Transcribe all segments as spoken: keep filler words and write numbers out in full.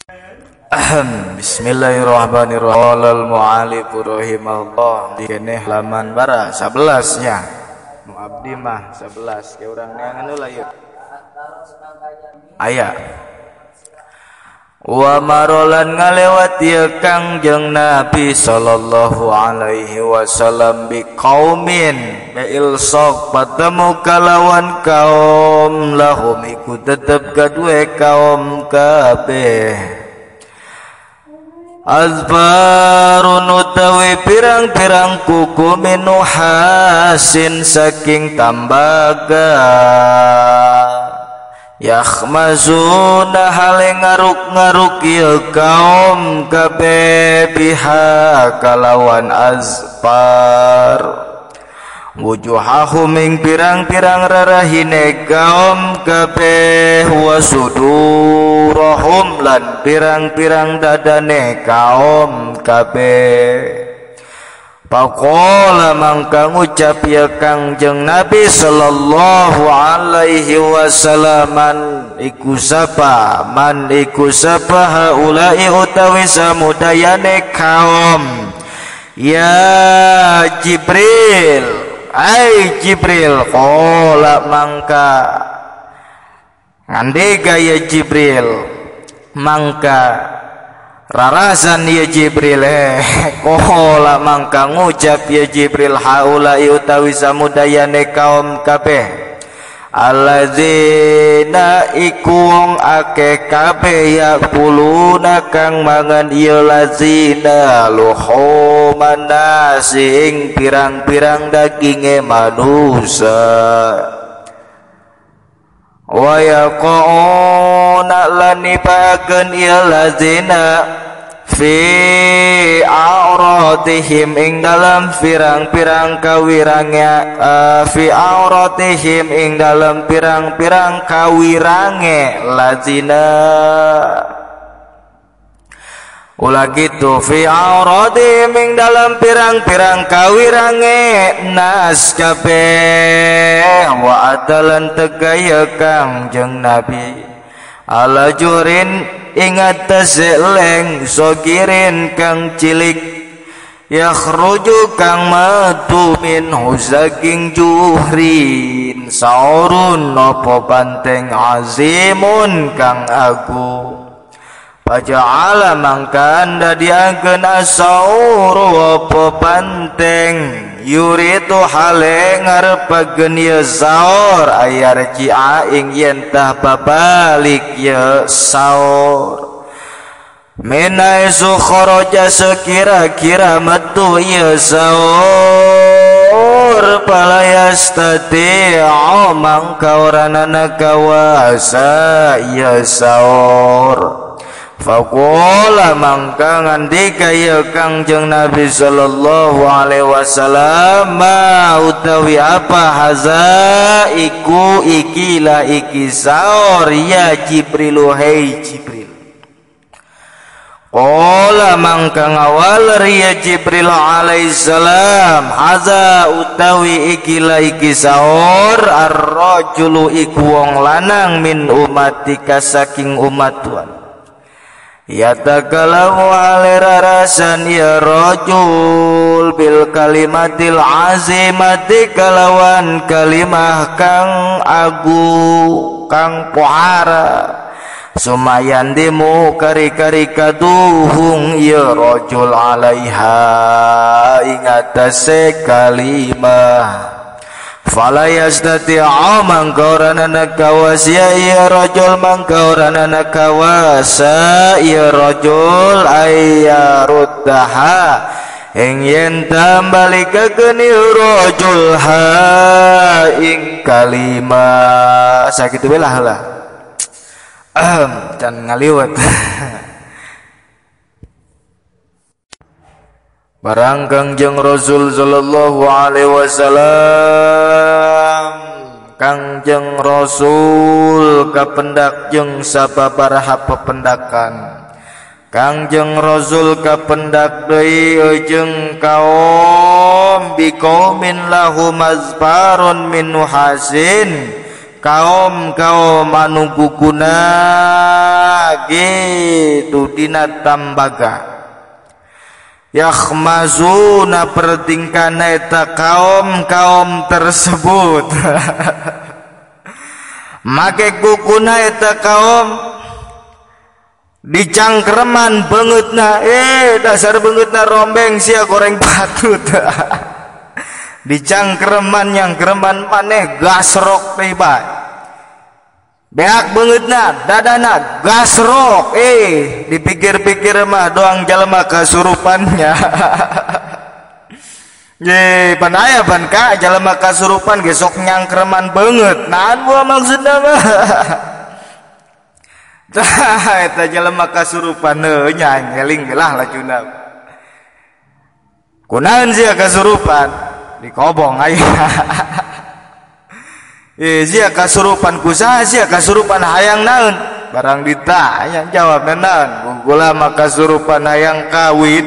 Bismillahirrahmanirrahim. Qolal mu'alif rahimahullah dikene halaman bara sebelas nya. Nu abdi mah sebelas ke urang neangan heula yeuh. Aya. Wa marolan ngalewat ieu Kangjeng Nabi sallallahu alaihi wasallam bi qaumin ba'il sok patemu kalawan kaum lahum iku tetep kadue kaum kabeh azbarun utawi pirang-pirang kuku minuhasin saking tambaga yakhmazuna hale ngaruk-ngaruk ieu kaum kabeh biha kalawan azbar wujuhahum ing pirang-pirang rarahine kaum kabeh wasudurahum lan pirang-pirang dadane kaum kabeh. Pakola mangka ngucap ya Kangjeng Nabi sallallahu alaihi wasallam man iku sapa man iku sapa haulai utawi samudayane kaum ya Jibril ai Jibril qala mangka ngandega ya Jibril mangka rarasan ya Jibril eh kola mangka ngucap ya Jibril haula utawi samudayane kaum kabeh alladzina iku wong akeh kabeh yakuluna kang mangan ieu lazina luhuman nasi ing pirang-pirang daginge manusa wa yaqona lan nipakeun ieu lazina fi auratihim ing dalam pirang-pirang kawirangnya uh, fi auratihim ing dalam pirang-pirang kawirange lazina ulah gitu fi auratihim ing dalam pirang-pirang kawirange nas kabeh wa adalan tegaya Kangjeng Nabi ala jurin ingat taseleng sogirin kang cilik yakhruju kang matu min huzaking juhrin saurun nopo banteng azimun kang agung paja'ala mangkan dadiakeun asauru apa banteng yuritu hale ngarepakeun ieu saur ayar ci'a ing yen tah babalik ieu saur minaisu kharaja sekira-kira metu ieu saur palayastati'u mangka oranana kawasa ieu saur. Faqala mangka ngandika ya Kangjeng Nabi sallallahu alaihi wasallam ma utawi apa haza iku ikilah iki saur ya Jibril hai Jibril. Qala mangka ngawal ya Jibril alaihi salam haza utawi ikilah iki saur ar-rajulu iku wong lanang min umatika saking umat Tuhan yatakalamu alirarasan ya rajul bil kalimatil azimati kalawan kalimah kang agu kang pohara sumayan dimu kari-kari kaduhung ya rajul alaiha ingatase kalimah fala yastati'u mangkaurana kawas ya ya rajul mangkaurana kawas ya rajul ayyaruddaha ing yen tambalikakeun rajul ha ing kalimah sakitu we lah lah can ngaliwat barang Kangjeng Rasul sallallahu alaihi wasallam Kangjeng Rasul kapendak jeung sababaraha pependakan Kangjeng Rasul kapendak deui jeung kaum biqaumin lahum azbarun min nuhasin kaum-kaum anu guguna gitu dina tambaga yakhmazuna pertingkana eta kaum-kaum tersebut make guguna eta kaum dicangkreman beungeutna eh dasar beungeutna rombeng sia goreng patut dicangkreman nyangkreman maneh gasrok deui bae beak beungeutna dadana gasrok eh dipikir-pikir mah doang jalma kasurupannya ye pan aya pan ka jalma kasurupan ge sok nyangkreman beungeut naon gua maksudna mah tah eta jalma kasurupan heuh nya ngeling lah lajuna kunaon sia kasurupan dikobong aya eh sia kasurupan kusaha sia kasurupan hayang naon barang ditanya jawab naon gula mah kasurupan hayang kawin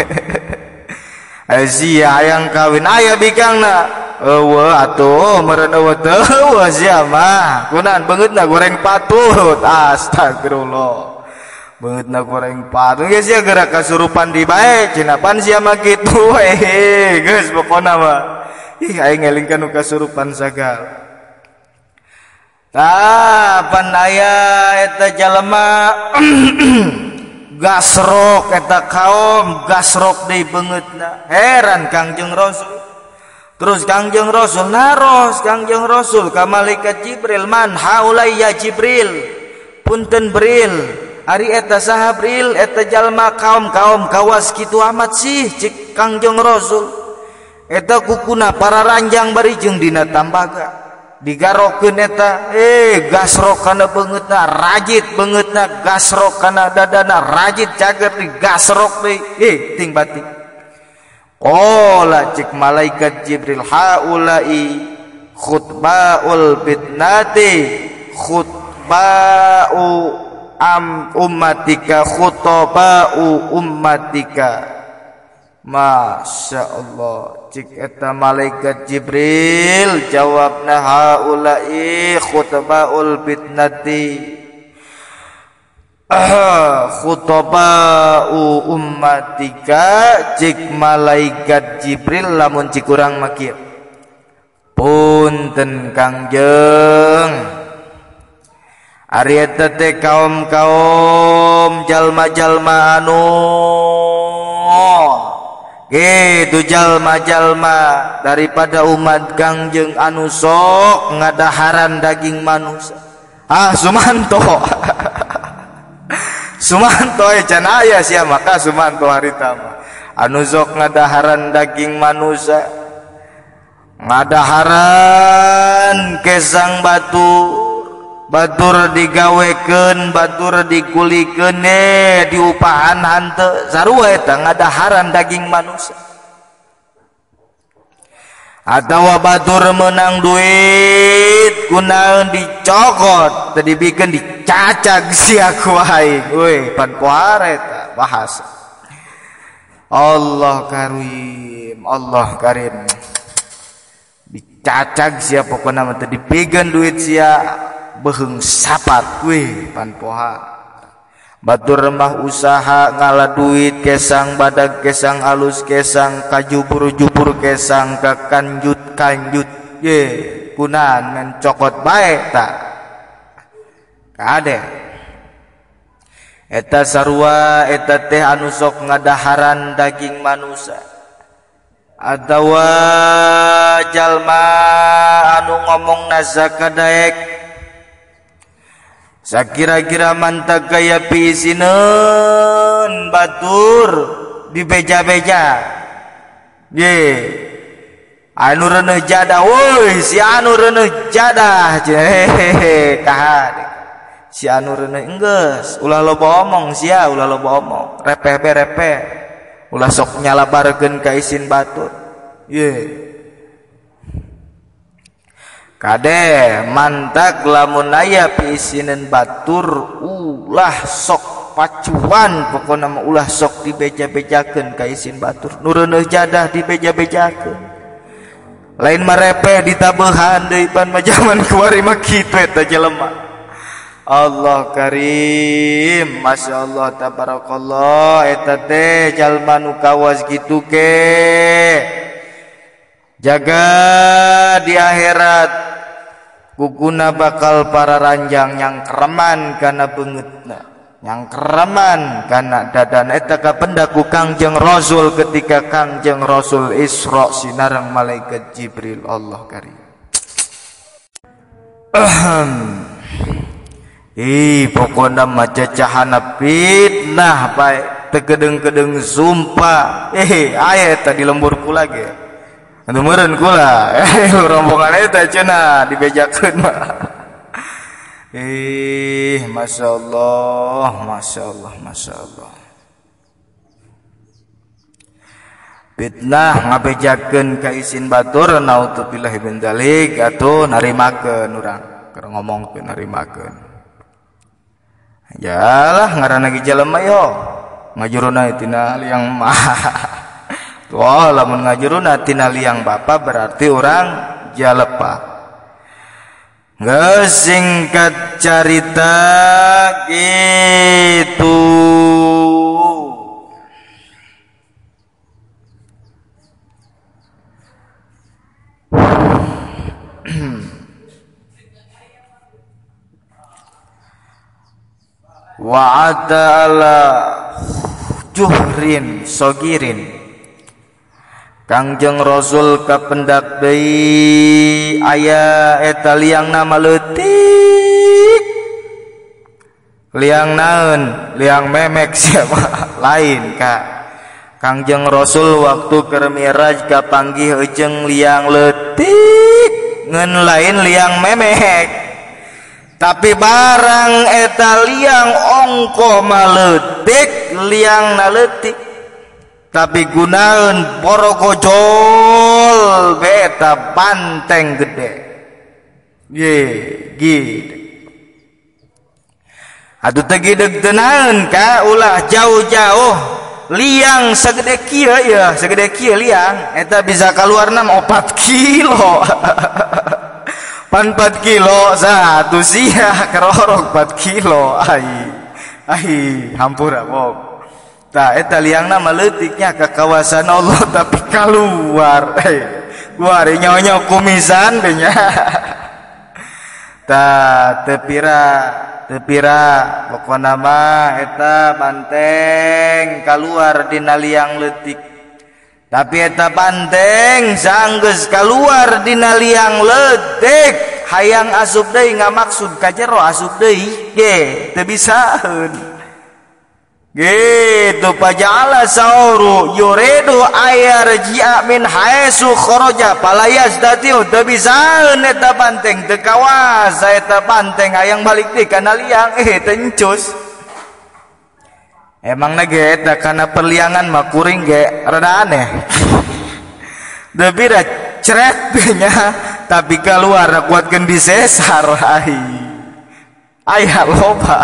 sia hayang kawin aya bikangna eueuh atuh meureun eueuh teu sia mah kunaon beungeutna goreng patut astagfirullah beungeutna goreng patut geus sia geura kasurupan di bae cenah pan sia mah kitu we geus pokona mah ih aing ngelingkeun nu kasurupan sagal tah pan aya eta jalema gasrok eta kaum gasrok deui beungeutna heran Kangjeng Rasul terus Kangjeng Rasul naros Kangjeng Rasul ka malaikat Jibril man haulai ya Jibril punten Bril ari eta saha Bril eta jalma kaum-kaum kawas kitu amat sih cik Kangjeng Rasul eta kukuna para ranjang barijeng dina tambaga digarokeun eta eh gasrok kana beungeutna rajit beungeutna gasrok kana dadana rajit cager digasrok deui eh ting batik qala cik malaikat Jibril haulai khutbaul fitnati khutbau am ummatika khutbau ummatika Masya Allah cik eta malaikat Jibril jawabna haulai khutbaul fitnati ah khutbau ummatika cik malaikat Jibril lamun cik urang makir punten Kangjeng ari eta teh kaum-kaum jalma-jalma anu gitu jalma-jalma daripada umat Kangjeng anu sok ngadaharan daging manusia ah Sumanto Sumanto eh can aya sia maka Sumanto harita mah anu sok ngadaharan daging manusia ngadaharan kesang batu batur digawekeun batur dikulikeun eh diupahan hanteu sarua eta ngadaharan daging manusia atawa batur menang duit kunaon dicokot teu dibikeun dicacag sia ku aing we pan pohara eta bahasa Allah karim Allah karim dicacag sia pokona mah teu dipegeun duit sia beheung sapat we pan poha batur mah usaha ngala duit kesang badag kesang alus kesang kajubur-jubur kesang kakanjut-kanjut ye kunaon men cokot bae ta kade eta sarua eta teh anu sok ngadaharan daging manusia atawa jalma anu ngomong nazakadaek sakira-kira mantag gaya pisinen batur di beja-beja ye anu reuneuh jadah woi si anu reuneuh jadah hehehe kahade si anu reuneuh enggeus ulah loba omong sia ulah loba omong repeh be repeh ulah sok nyalabarkeun ka isin batur ye kade mantak lamun aya piisinen batur ulah sok pacuan pokona mah ulah sok dibeja-bejakeun ka isin batur nu reuneuh jadah dibeja-bejakeun lain marepe ditabehan deui pan mah zaman kuari mah kitu eta jelema. Allah karim, Masya Allah tabarakallah. Eta teh jalma nu kawas kitu ke jaga di akhirat kukuna bakal para ranjang yang kereman kana beungeutna, yang kereman kana dadan. Eta kapendaku Kangjeng Rasul ketika Kangjeng Rasul Isra sinareng malaikat Jibril. Allah karim. Ih pokona mah cacahana fitnah bae tegedeng-gedeng sumpah. Eh aya eta di lembur kula ge. Anu meureun kula. Eh rombongan eta cenah dibejakeun mah. Eh Masya Allah, Masya Allah, Masya Allah. Fitnah ngabejakeun ka isin batur naudzubillah min dzalik atuh narimakeun urang keur ngomongkeun narimakeun. Yalah ngaranna ge jelema yo ngajuruna tina liang mah. Tuh lamun ngajuruna tina liang bapa berarti orang jalepa. Geus singkat carita gitu. Wa'ada ala juhrin sogirin Kangjeng Rasul kapendak deui aya eta liang nama leutik. Liang naeun? Liang memek siapa? Lain ka. Kangjeng Rasul waktu keur Mi'raj kapanggih eujeng liang leutik ngeun lain liang memek. Tapi barang eta liang ongko maletik liang naletik. Tapi gunaun borogojol beta banteng gede. Ye, gede. Aduh tegideg tenaun ka ulah jauh-jauh liang segede kieu ya, segede kieu liang eta bisa kaluarna opat kilo. Pan empat kilo satu sia kerorok empat kilo ai ai hampura bok. Tah eta liangna maleutiknya ke kawasan Allah tapi keluar. Eh gua ari nyonyok kumisan be nya. Tah teu pira teu pira pokona mah eta banteng keluar dina liang leutik. Tapi eta banteng sanggeus keluar dina liang leutik hayang asup deui ngamaksud ka jero asup deui ge teu bisaeun. Gitu pajala sauru yuridu ayarji'a min haitsu kharaja palayas datiu teu bisaeun eta banteng teu kawas eta banteng hayang balik deui kana liang eh teu encus. Emang nage eta kana perliangan mah kuring ge rada aneh. Da bira cret nya tapi keluar kuatkeun disesar ai. Aya loba.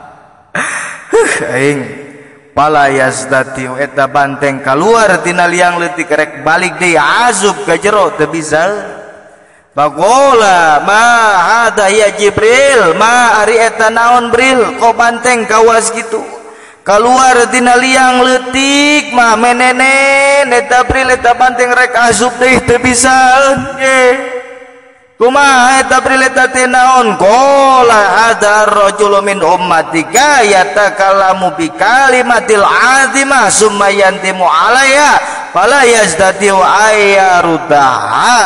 Aing palayas datiu eta banteng keluar tina liang leutik rek balik deui asup ka jero teu bisa. Bagola ma hada ya Jibril ma ari eta naon Bril kok banteng kawas gitu. Keluar tina liang leutik mah menenen eta Bril eta banteng rek asup deui teu bisaeun ye. Kumaha eta Bril eta teh naon? Qala ada rajulun min ummatika yatakalamu bi kalimatil azimah summa yantimu alaiha fala yazdati ayyarudaha.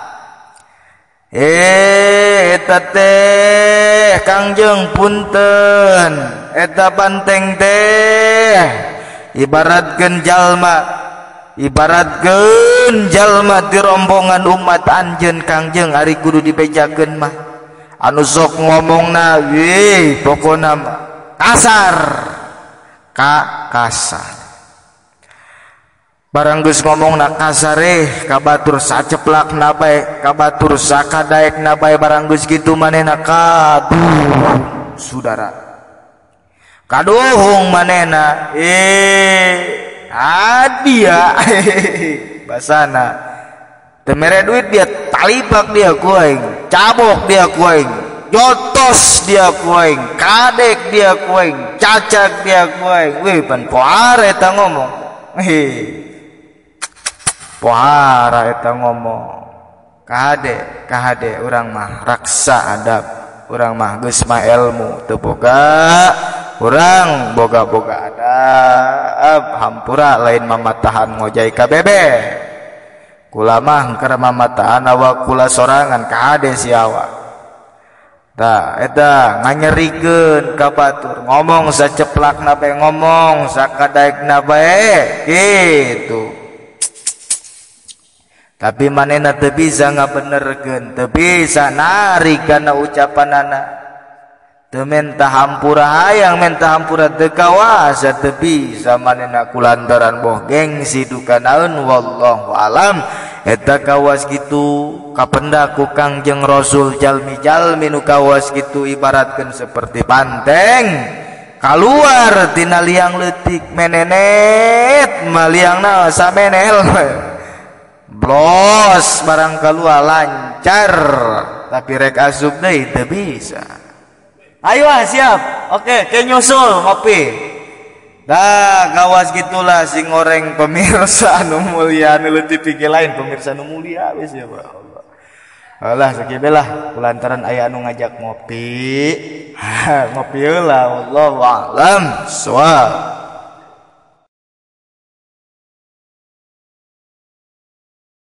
Eh eta teh Kangjeng punten eta banteng teh ibaratkeun jalma ibaratkeun jalma di rombongan umat anjeun Kangjeng ari kudu dibejakeun mah anu sok ngomongna weh pokona mah kasar ka kasar. Barang geus ngomongna kasar eh kabatur saceplakna bae kabatur sakadaekna bae barang geus kitu manehna kaduh saudara kaduhung manehna eh adia basana temere duit dia talibak dia kuing, cabok dia kuing, jotos dia kuing, kadek dia kuing, cacak dia kuing. Wih pan pohara eta ngomong. Heh. Pohara eta ngomong. Kahade, kahade urang mah raksa adab, urang mah geus mah ilmu teu boga, urang boga-boga adab, hampura lain mamatahan ngojai ka bebe. Kula mah keur mamatahan awak kula sorangan kahade si awak. Tah eta nganyerikeun ka batur, ngomong saceplakna bae ngomong, sakadaekna bae kitu. Tapi manehna teu bisa ngabenerkeun, teu bisa narik kana ucapanana. Teu menta hampura hayang, menta hampura teu kawasa, teu bisa manehna kulantaran boh gengsi duka naeun wallahu alam. Eta kawas kitu kapendak ku Kangjeng Rasul, jalmi-jalmi nu kawas kitu ibaratkeun seperti banteng kaluar tina liang leutik menenet maliangna samenel. Blos barang kalua lancar tapi rek asup deui teu bisa. Ayo ah, siap. Oke, ke nyusul ngopi. Dah gawas gitulah sing goreng pemirsa anu mulia anu leutik pikeun lain pemirsa anu mulia wis ya Allah. Alah sakieu lah kulantaran aya anu ngajak ngopi. Ngopi heula wallahu a'lam. Soal